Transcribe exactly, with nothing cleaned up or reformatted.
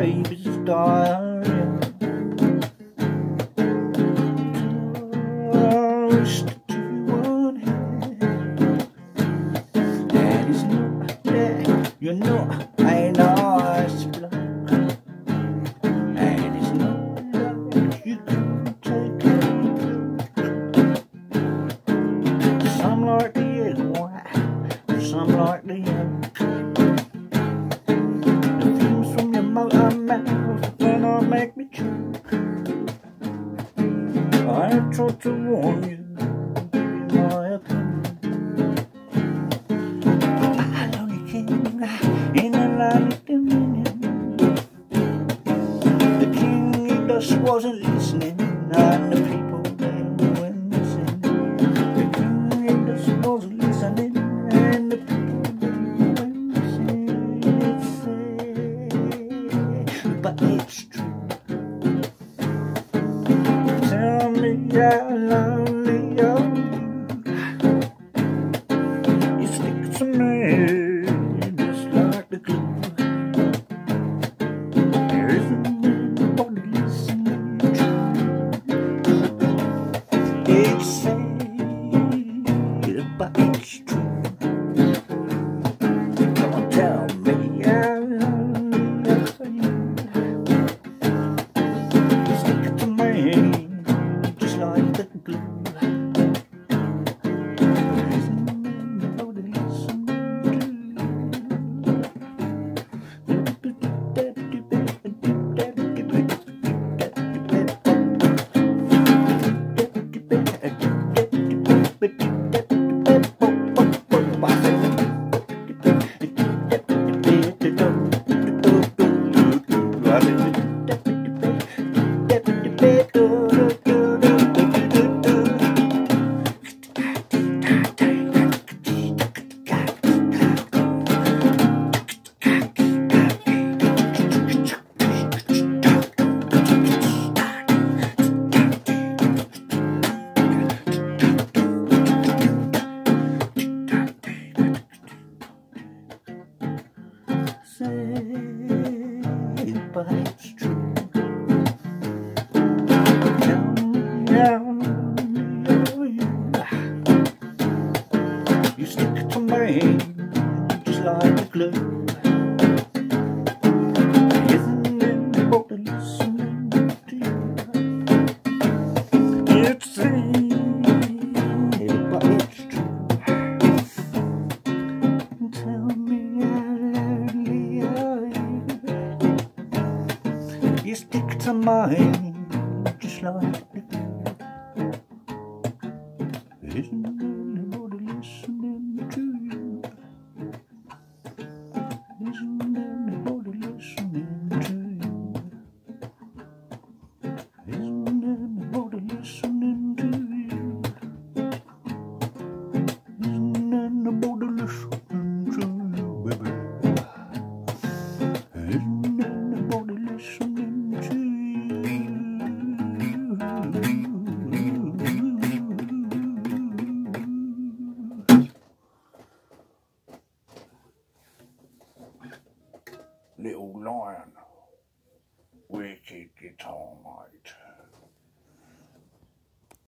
baby's dying. Just to one hand, and it's not that you know I nice bloke, and it's not like you can take it. Some like the egg white, some like the yolk. The fumes from your motor mouth when I make me choke. I tried to warn you, my opinion. I only came in a light dominion. The king, he just wasn't listening, and the people, they were missing. The king, he just wasn't listening, and the people, they were missing. It's sad, but it's true. Tell me how lonely are you? You stick to me just like the glue. There isn't anybody listening to you. It's sad, but it's true. Come on, tell me how lonely are you? You stick to me just like the glue. There isn't anybody listening to but it's true. Tell me how lonely are you? You stick to me just like the glue. Isn't anybody listening to you? It's sad, but it's true. Tell me how lonely are you? You stick to mine just like the glue. Isn't anybody listening to you? Isn't anybody listening to you? Isn't anybody listening to you? Isn't anybody listening to you, baby? Isn't anybody listening to you? Little Lion, wicked guitar, mate.